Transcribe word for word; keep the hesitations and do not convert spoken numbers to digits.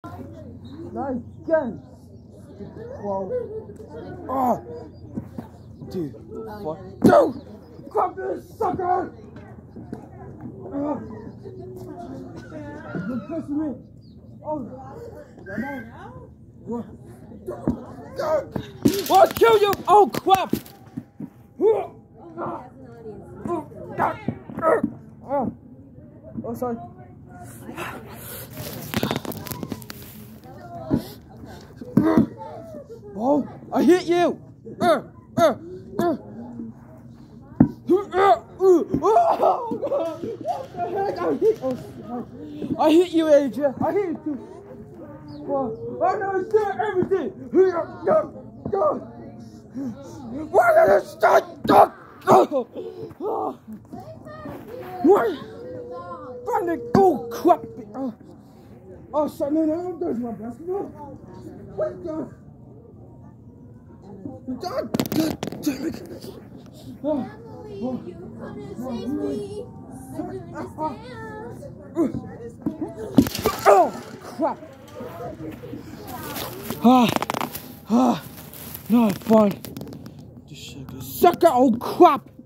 Not again. Whoa. Oh. Dude. What? Dude! Grab this sucker! Oh. You're pushing me. Oh. What? I'll kill you! Oh crap! Oh, oh, oh sorry. Oh, I hit you! Uh, uh, uh. Oh, God. What the heck? I hit, oh, I hit you, Adrian. I hit you too. Oh, I know it's doing everything. Why did it start? Oh, what? Find it. Oh, crap. Oh, oh shit. No, no, no. There's my basketball. What the? God, God damn it. Oh, oh, You couldn't save me. I couldn't understand. Oh, crap. Ah, ah, not fun. Just sucker, oh crap.